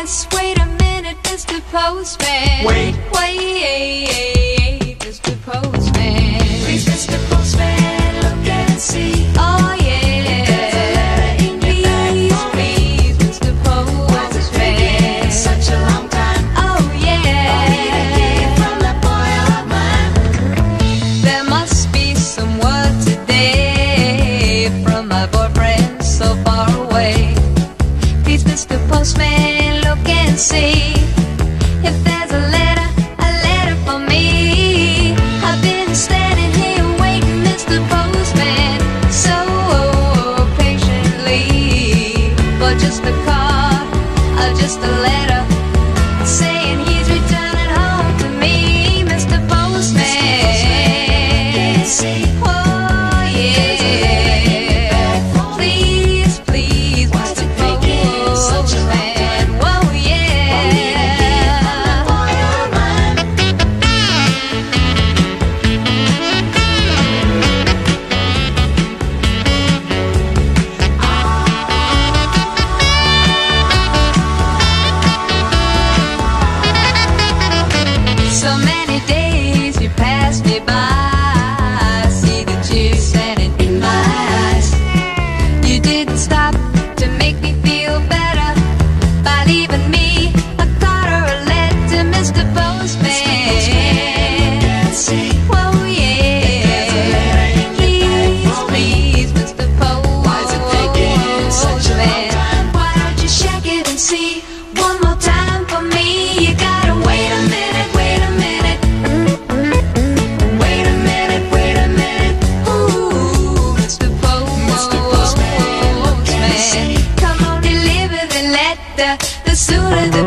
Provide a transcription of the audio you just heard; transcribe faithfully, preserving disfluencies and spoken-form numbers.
yes, wait a minute, Mister Postman. Wait, wait, Mister Postman. Please, Mister Postman, look and see. Oh yeah, there's a letter in your bag. Please, please, Mister Postman. Why's it taking such a long time? Oh yeah, I need a key from that boy of mine. there must be some word today from my boyfriend so far away. Please, Mister Postman, look and see if there's a letter, a letter for me. I've been standing here waiting, Mister Postman, so patiently, for just a card, or just a letter saying he's returning home to me, Mister Postman. Oh yeah, please, please, Mister Postman. Whoa yeah. So many days you passed me by. I see that you're standing in my eyes. You didn't stop to make me feel better by leaving me a card or a letter, Mister Postman. Whoa yeah, please, please, Mister Postman. Why is it taking such a long time? Why don't you check it and see one more time for me? You gotta wait a minute, wait a minute. Wait a minute, wait a minute. Ooh, Mister Postman, Mister Postman, look and see. come on, deliver the letter. The sooner the